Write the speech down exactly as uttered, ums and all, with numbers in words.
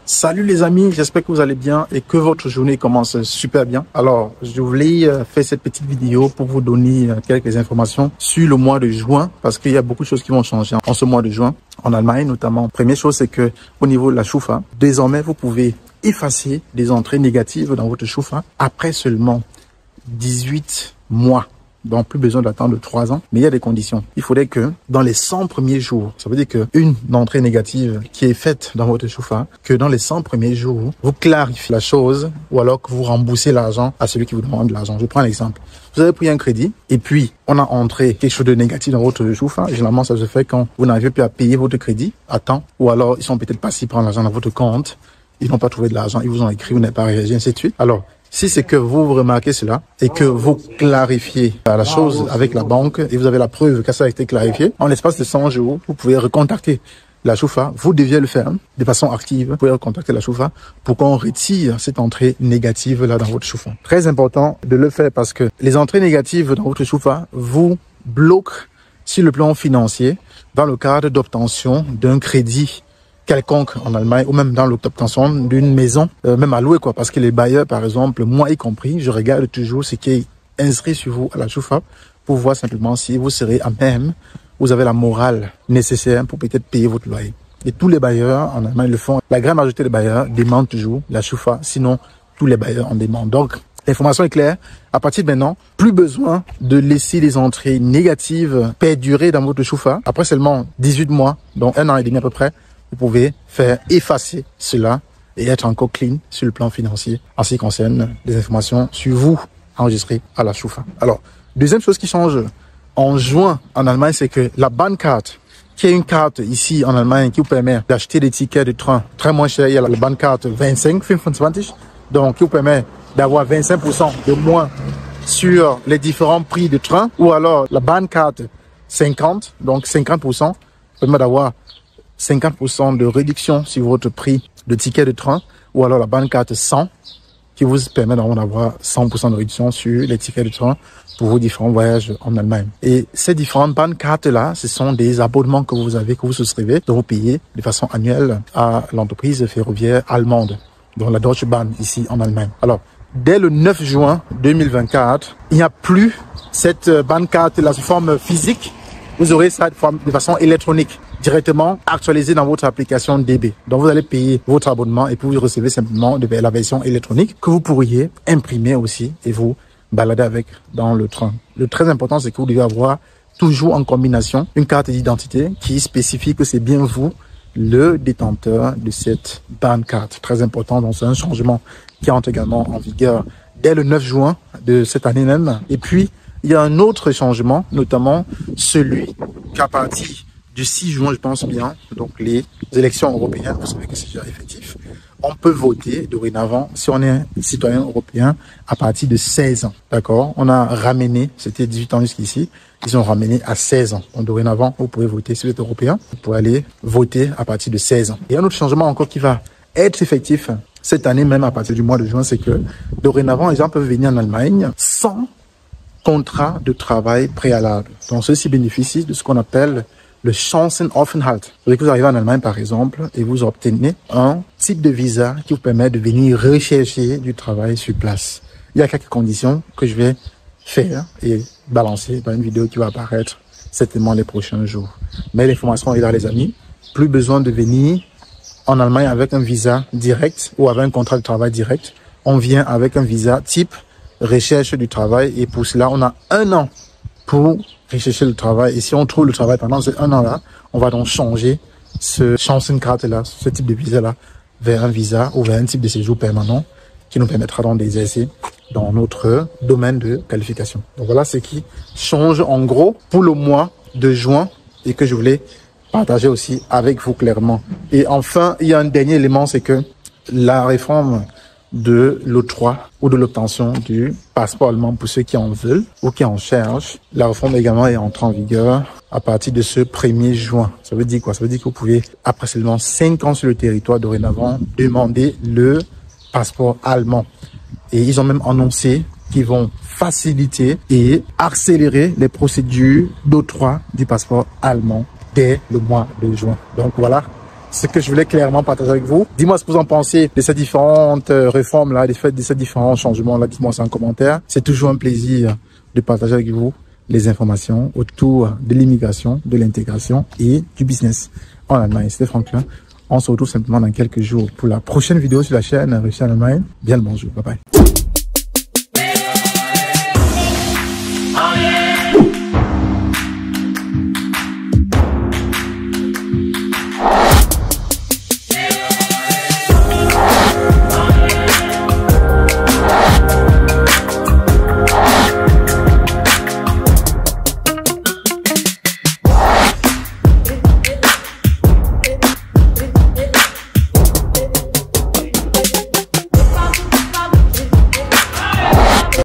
Salut les amis, j'espère que vous allez bien et que votre journée commence super bien. Alors, je voulais faire cette petite vidéo pour vous donner quelques informations sur le mois de juin parce qu'il y a beaucoup de choses qui vont changer en ce mois de juin en Allemagne notamment. Première chose, c'est que au niveau de la Schufa, désormais vous pouvez effacer des entrées négatives dans votre Schufa après seulement dix-huit mois. Donc, plus besoin d'attendre trois ans. Mais il y a des conditions. Il faudrait que dans les cent premiers jours, ça veut dire qu'une entrée négative qui est faite dans votre Schufa, que dans les cent premiers jours, vous clarifiez la chose ou alors que vous remboursez l'argent à celui qui vous demande de l'argent. Je prends l'exemple. Vous avez pris un crédit et puis on a entré quelque chose de négatif dans votre Schufa. Généralement, ça se fait quand vous n'arrivez plus à payer votre crédit à temps ou alors ils sont peut-être passés prendre l'argent dans votre compte. Ils n'ont pas trouvé de l'argent. Ils vous ont écrit, vous n'avez pas réagi, ainsi de suite. Alors, si c'est que vous remarquez cela et que vous clarifiez la chose avec la banque et vous avez la preuve que ça a été clarifié, en l'espace de cent jours, vous pouvez recontacter la Schufa. Vous deviez le faire de façon active. Vous pouvez recontacter la Schufa pour qu'on retire cette entrée négative là dans votre Schufa. Très important de le faire parce que les entrées négatives dans votre Schufa vous bloquent sur le plan financier dans le cadre d'obtention d'un crédit quelconque en Allemagne ou même dans l'obtention d'une maison, euh, même à louer quoi, parce que les bailleurs, par exemple, moi y compris, je regarde toujours ce qui est inscrit sur vous à la Schufa pour voir simplement si vous serez à même, vous avez la morale nécessaire pour peut-être payer votre loyer. Et tous les bailleurs en Allemagne le font. La grande majorité des bailleurs demandent toujours la Schufa, sinon tous les bailleurs en demandent. Donc, l'information est claire. À partir de maintenant, plus besoin de laisser les entrées négatives perdurer dans votre Schufa. Après seulement dix-huit mois, donc un an et demi à peu près, vous pouvez faire effacer cela et être encore clean sur le plan financier en ce qui concerne les informations sur vous enregistrées à la Schufa. Alors, deuxième chose qui change en juin en Allemagne, c'est que la Bahncard, qui est une carte ici en Allemagne qui vous permet d'acheter des tickets de train très moins chers. Il y a la Bahncard vingt-cinq, vingt-cinq, donc qui vous permet d'avoir vingt-cinq pour cent de moins sur les différents prix de train, ou alors la Bahncard cinquante, donc cinquante pour cent, permet d'avoir cinquante pour cent de réduction sur votre prix de ticket de train, ou alors la Bahncard cent qui vous permet d'avoir cent pour cent de réduction sur les tickets de train pour vos différents voyages en Allemagne. Et ces différentes Bahncard-là, ce sont des abonnements que vous avez, que vous souscrivez, dont vous payez de façon annuelle à l'entreprise ferroviaire allemande, dont la Deutsche Bahn ici en Allemagne. Alors, dès le neuf juin deux mille vingt-quatre, il n'y a plus cette Bahncard-là sous forme physique. Vous aurez ça de façon électronique, directement actualisé dans votre application D B. Donc, vous allez payer votre abonnement et puis vous recevez simplement de la version électronique que vous pourriez imprimer aussi et vous balader avec dans le train. Le très important, c'est que vous devez avoir toujours en combination une carte d'identité qui spécifie que c'est bien vous, le détenteur de cette Bahncard. Très important, donc c'est un changement qui entre également en vigueur dès le neuf juin de cette année même. Et puis, il y a un autre changement, notamment celui qu'à partir du six juin, je pense bien, donc les élections européennes, vous savez que c'est déjà effectif, on peut voter dorénavant, si on est un citoyen européen, à partir de seize ans. D'accord? On a ramené, c'était dix-huit ans jusqu'ici, ils ont ramené à seize ans. Donc dorénavant, vous pouvez voter, si vous êtes européen, vous pouvez aller voter à partir de seize ans. Et un autre changement encore qui va être effectif cette année, même à partir du mois de juin, c'est que dorénavant, les gens peuvent venir en Allemagne sans contrat de travail préalable. Donc, ceux-ci bénéficient de ce qu'on appelle le Chancenaufenthalt. Vous que vous arrivez en Allemagne, par exemple, et vous obtenez un type de visa qui vous permet de venir rechercher du travail sur place. Il y a quelques conditions que je vais faire et balancer dans une vidéo qui va apparaître certainement les prochains jours. Mais l'information est là, les amis. Plus besoin de venir en Allemagne avec un visa direct ou avec un contrat de travail direct. On vient avec un visa type recherche du travail et pour cela, on a un an pour rechercher le travail. Et si on trouve le travail pendant ces un an-là, on va donc changer ce Chancenkarte-là, ce type de visa-là, vers un visa ou vers un type de séjour permanent qui nous permettra donc d'exercer dans notre domaine de qualification. Donc voilà ce qui change en gros pour le mois de juin et que je voulais partager aussi avec vous clairement. Et enfin, il y a un dernier élément, c'est que la réforme de l'octroi ou de l'obtention du passeport allemand pour ceux qui en veulent ou qui en cherchent. La réforme également est entrée en vigueur à partir de ce premier juin. Ça veut dire quoi? Ça veut dire que vous pouvez, après seulement cinq ans sur le territoire dorénavant, demander le passeport allemand. Et ils ont même annoncé qu'ils vont faciliter et accélérer les procédures d'octroi du passeport allemand dès le mois de juin. Donc voilà ce que je voulais clairement partager avec vous. Dis-moi ce que vous en pensez de ces différentes réformes-là, des faits de ces différents changements-là. Dites-moi ça en commentaire. C'est toujours un plaisir de partager avec vous les informations autour de l'immigration, de l'intégration et du business en Allemagne. C'était Franklin. On se retrouve simplement dans quelques jours pour la prochaine vidéo sur la chaîne Riche en Allemagne. Bien le bonjour. Bye bye.